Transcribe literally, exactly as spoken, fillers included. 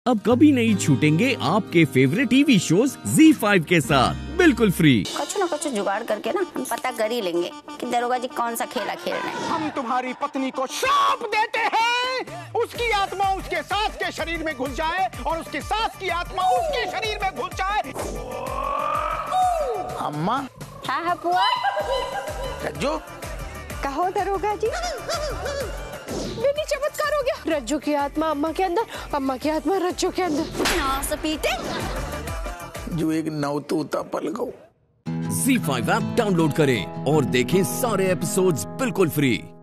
अब कभी नहीं छूटेंगे आपके favourite TV shows Zee five के साथ बिल्कुल फ्री। कुछ न कुछ जुगाड़ करके ना हम पता कर ही लेंगे कि दरोगा जी कौन सा खेला खेल रहे हैं। हम तुम्हारी पत्नी को श्राप देते हैं, उसकी आत्मा उसके सास के शरीर में घुस जाए और उसके सास की आत्मा उसके शरीर में घुस जाए। अम्मा। हाँ हाँ पुआ। रज्जू। कहो दरोगा जी। बेटी चमत्कार हो गया। रज्जू की आत्मा अम्मा के अंदर, अम्मा की आत्मा रज्जू के अंदर। नास पीटे। जो एक नवतूता पल गो। ज़ी फाइव ऐप डाउनलोड करें और देखें सारे एपिसोड्स बिल्कुल फ्री।